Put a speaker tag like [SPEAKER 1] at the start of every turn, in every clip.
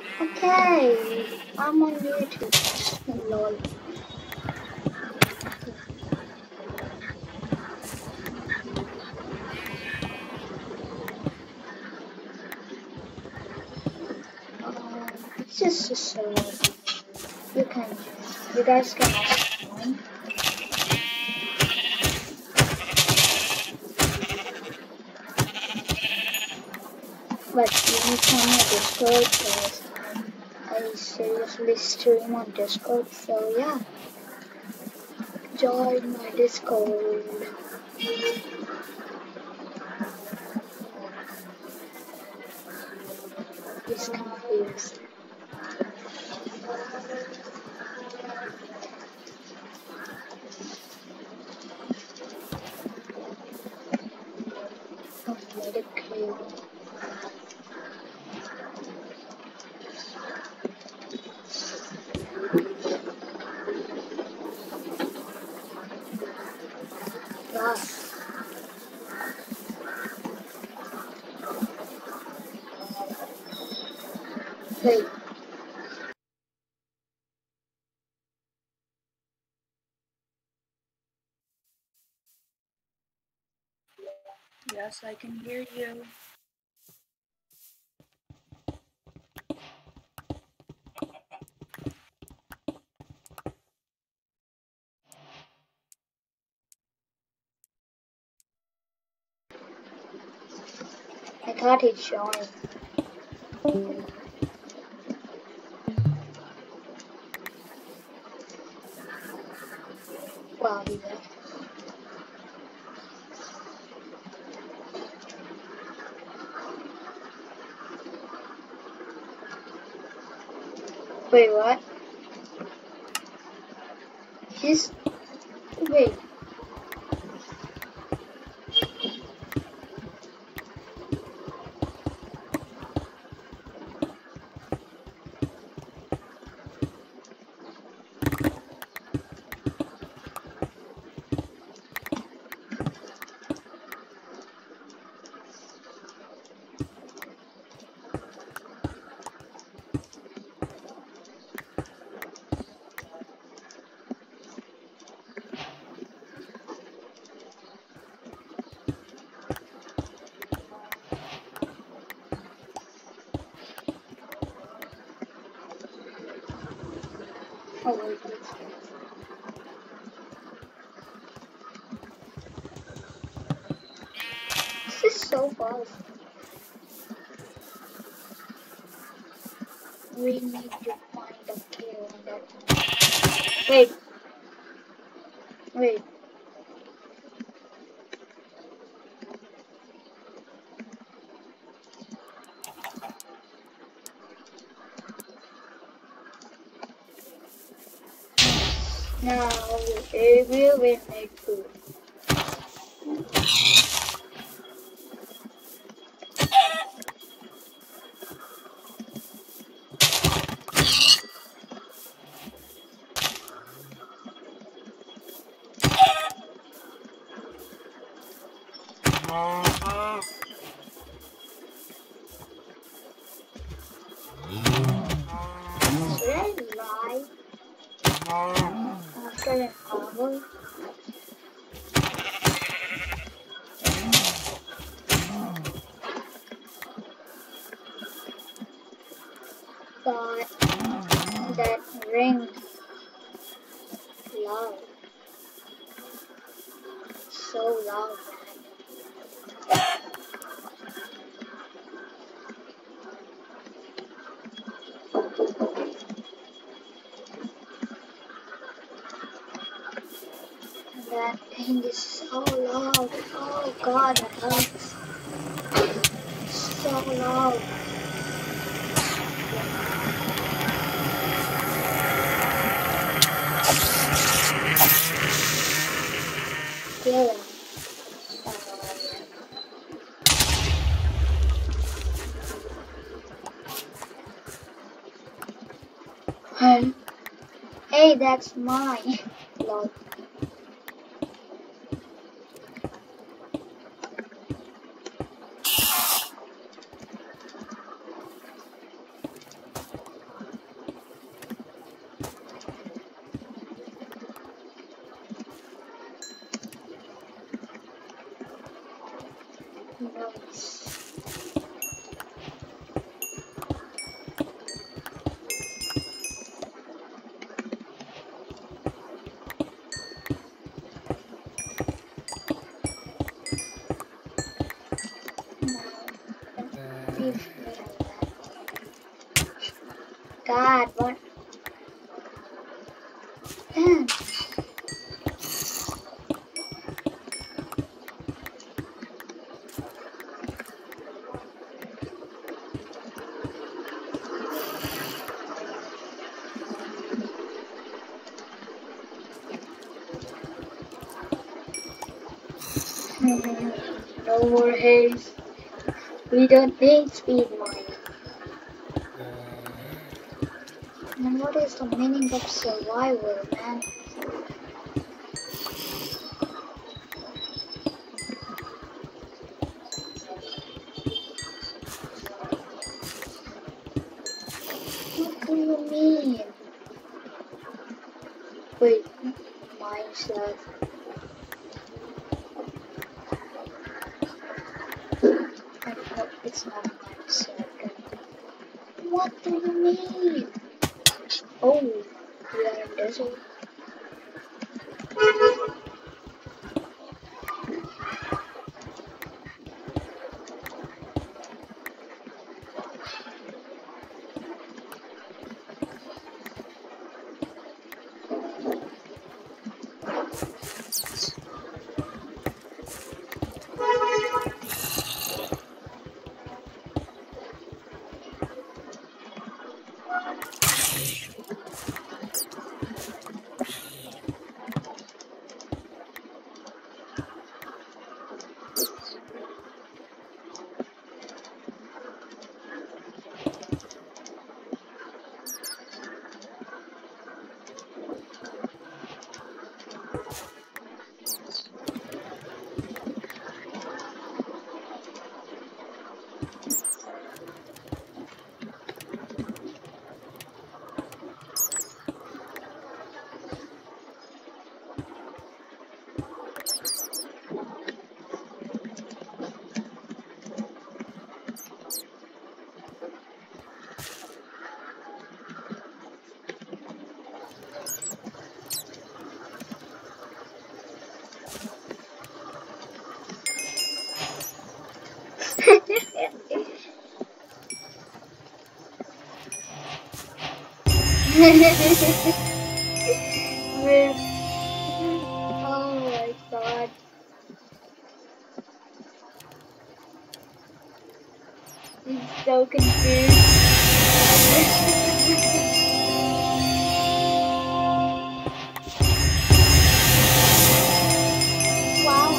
[SPEAKER 1] Okay, I'm on YouTube. Lol. It's just a server. You guys can also join. But you need to on my Discord because I seriously stream on Discord. So yeah, join my Discord. He's confused. Made a cube. Wow. Wait.
[SPEAKER 2] Yes, I can hear you.
[SPEAKER 1] I thought he'd join. Wow, he left. Wait, what? Wait. Oh, wait. This is so fast. We need to find a kill on that. Wait. Wait. Now, it will win it too. Should I lie after an hour? But that ring loud. So loud. That thing is so loud. Oh god, it hurts. So loud. Kill him. Hey, that's mine. Lol. God, what? Damn. No more haze. We don't need speed mine. And what is the meaning of survival, man? What do you mean? Wait, mindset. No, it's not mindset. What do you mean? Oh, we are in desert. Oh my god. I'm so confused. Wow.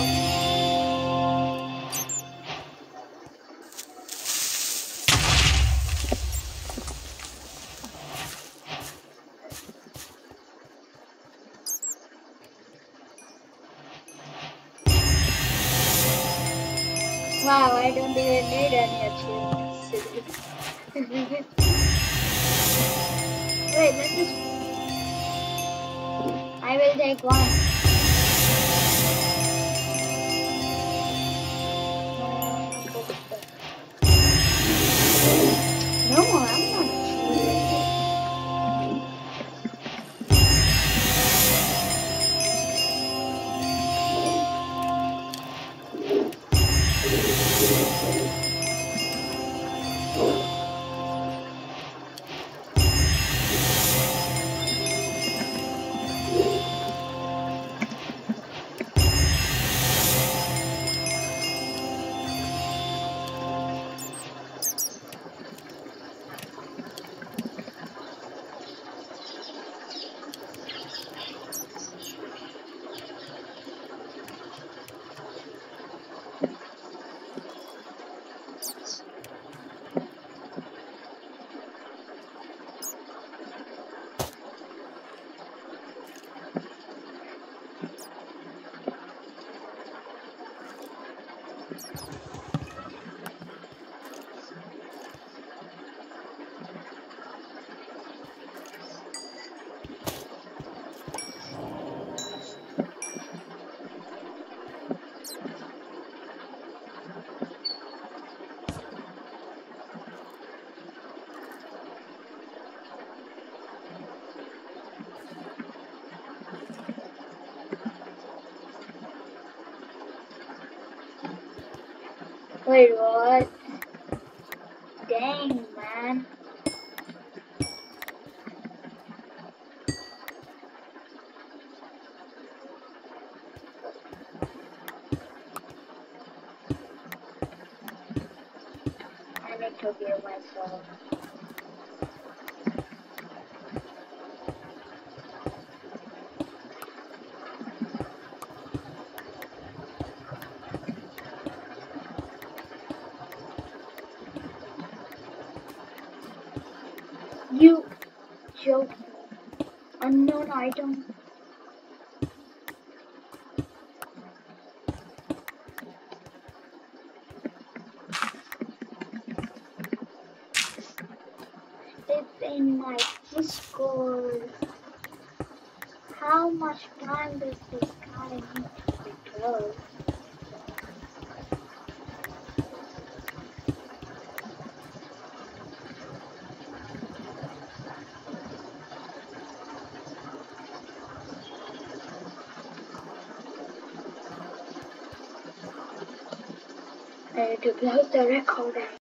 [SPEAKER 1] Wow, I don't even need any achievements. Wait, let me. I will take one. No, I'm not cheating. Wait, what? Dang, man. I need to heal myself. You joke. Unknown item. It's in my Discord. How much time does this guy need to be closed? I need to close the recording.